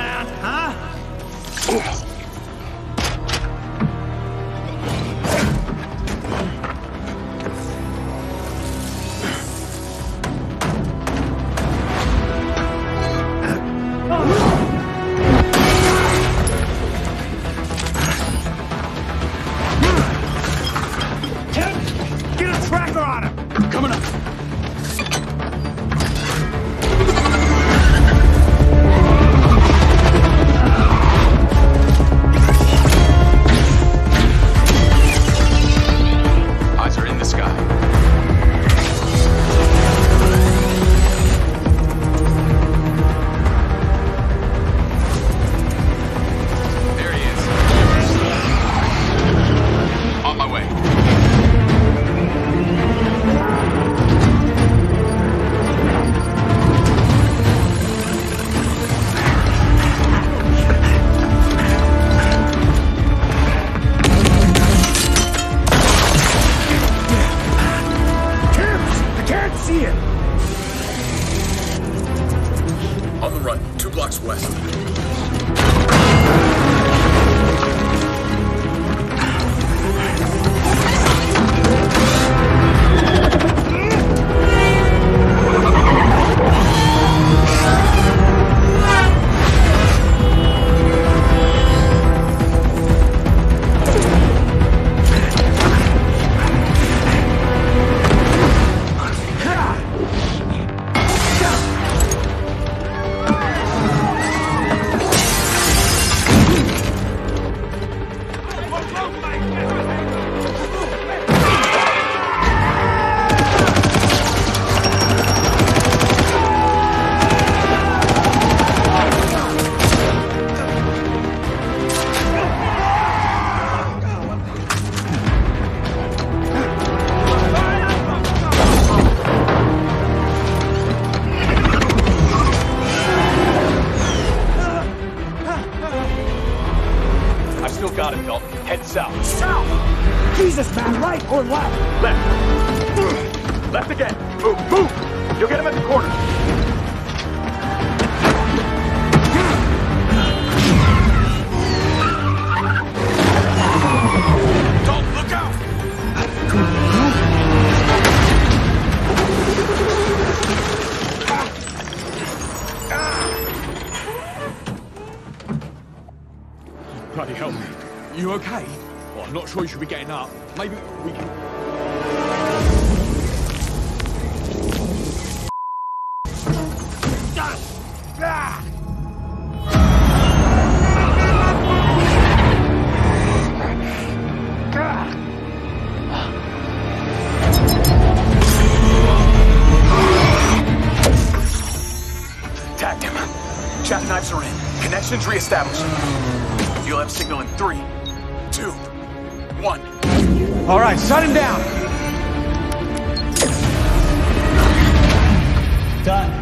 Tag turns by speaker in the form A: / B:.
A: man, huh?
B: Or left? Left. Left again. Move, move! You'll get him at the corner. Dalton, look out!
A: Bloody hell. You okay? Well, I'm not sure you should be getting up. Maybe we can...
B: Tagged him. Chaff knives are in. Connections reestablished. You'll have signal in 3, 2, 1.
A: All right, shut him down.
C: Done.